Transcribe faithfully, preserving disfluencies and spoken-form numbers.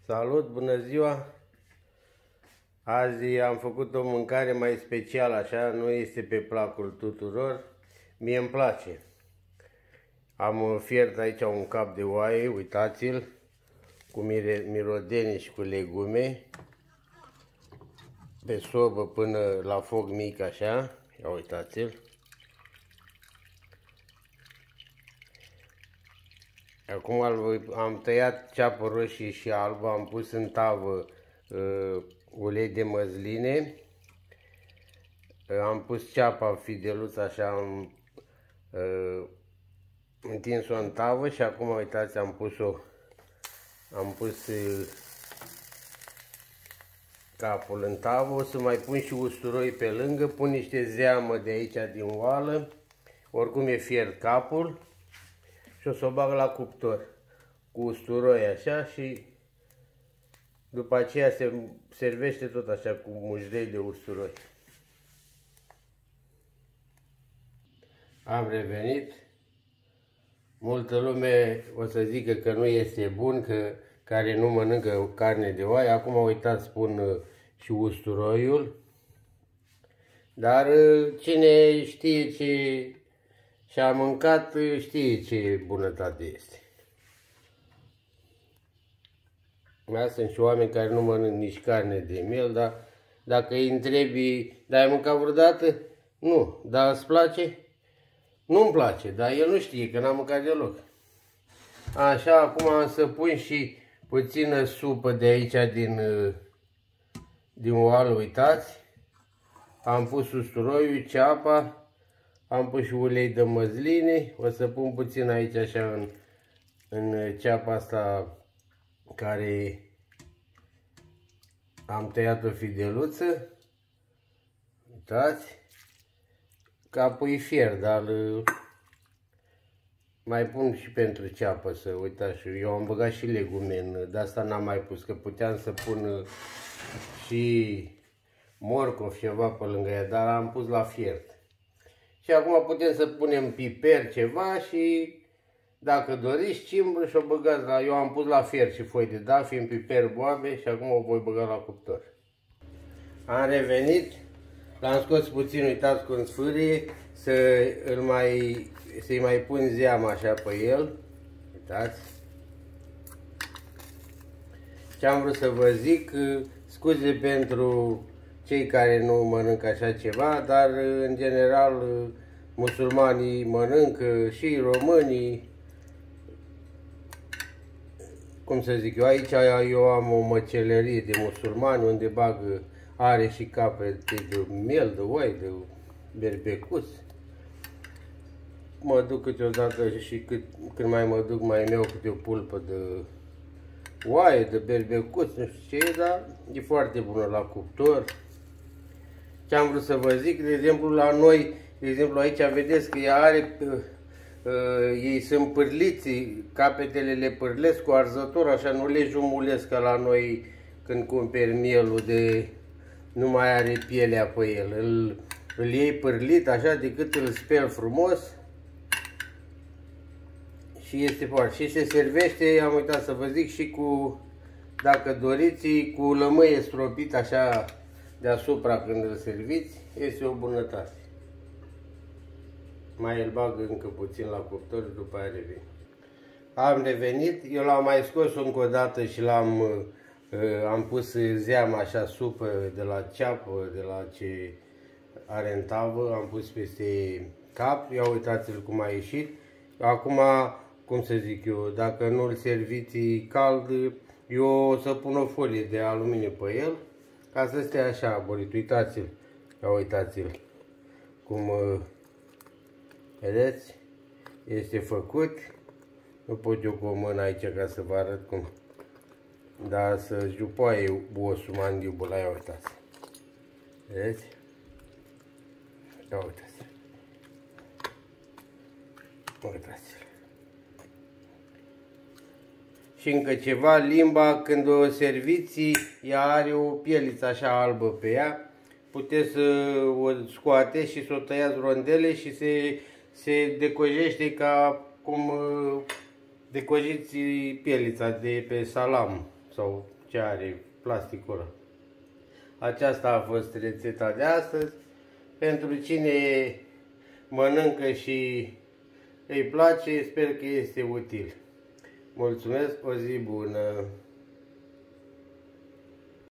Salut, bună ziua! Azi am făcut o mâncare mai specială, așa, nu este pe placul tuturor. Mie îmi place. Am fiert aici un cap de oaie, uitați-l, cu mirodenie și cu legume, pe sobă până la foc mic, așa, ia uitați-l. Acum am tăiat ceapă roșie și albă, am pus în tavă uh, ulei de măsline, uh, am pus ceapa fideluță, așa, am uh, întins-o în tavă și acum, uitați, am pus-o, am pus uh, capul în tavă, o să mai pun și usturoi pe lângă, pun niște zeamă de aici din oală, oricum e fiert capul. Și o să o bag la cuptor cu usturoi așa și după aceea se servește tot așa cu mușdei de usturoi. Am revenit. Multă lume o să zică că nu este bun, că care nu mănâncă carne de oaie. Acum uitați, spun și usturoiul. Dar cine știe ce și a mâncat, știe ce bunătate este. Mai sunt și oameni care nu mănânc nici carne de miel, dar dacă îi întrebi, dar ai mâncat vreodată? Nu. Dar îți place? Nu-mi place, dar el nu știe, că n-am mâncat deloc. Așa, acum am să pun și puțină supă de aici din, din oală, uitați. Am pus usturoiul, ceapa. Am pus și ulei de măsline, o să pun puțin aici așa în, în ceapa asta care am tăiat-o fideluță. Uitați, capul e fier, dar mai pun și pentru ceapă, să uitați, eu am băgat și legume în, de asta n-am mai pus, că puteam să pun și morcov ceva pe lângă ea, dar am pus la fiert. Și acum putem să punem piper, ceva și dacă doriți cimbră și o băgați la... Eu am pus la fiert și foi de dafi în piper boabe și acum o voi băga la cuptor. Am revenit, l-am scos puțin, uitați cum sfârie, să îl mai, să-i mai pun zeamă așa pe el. Uitați. Ce am vrut să vă zic, scuze pentru cei care nu mănâncă așa ceva, dar în general musulmanii mănâncă și românii. Cum să zic eu, aici eu am o măcelărie de musulmani unde bag, are și capete de miel, de oai, de berbecuț. Mă duc câteodată și cât, când mai mă duc mai meu câte o pulpă de oaie, de berbecuț, nu știu ce e, dar e foarte bună la cuptor. Ce am vrut să vă zic, de exemplu, la noi, de exemplu, aici vedeți că ea are, uh, uh, ei sunt pârliți, capetele le pârlesc cu arzător, așa, nu le jumulesc ca la noi când cumperi mielul de, nu mai are pielea pe el. Îl, îl iei pârlit, așa, decât îl speli frumos și este foarte. Și se servește, am uitat să vă zic, și cu, dacă doriți, cu lămâie stropit, așa, deasupra când îl serviți, este o bunătate. Mai îl bag încă puțin la cuptor și după aia revin. Am revenit, eu l-am mai scos încă o dată și l-am uh, am pus zeama așa, supă de la ceapă, de la ce are în tavă, am pus peste cap, ia uitați-l cum a ieșit. Acum, cum să zic eu, dacă nu îl serviți cald, eu o să pun o folie de aluminiu pe el, ca să stea așa aborit. Uitați-l, ia uitați-l cum, vedeți, este făcut. Nu pot eu cu o mână aici ca să vă arăt cum, dar să jupoaie osul mandibula, ia uitați. Vedeți? Ia uitați. Uitați-l. Și încă ceva, limba când o serviți, ea are o pieliță așa albă pe ea. Puteți să o scoateți și să o tăiați rondele și se, se decojește ca cum decojiți pielița de pe salam sau ce are plasticul ăla. Aceasta a fost rețeta de astăzi. Pentru cine mănâncă și îi place, sper că este util. Mulțumesc, o zi bună!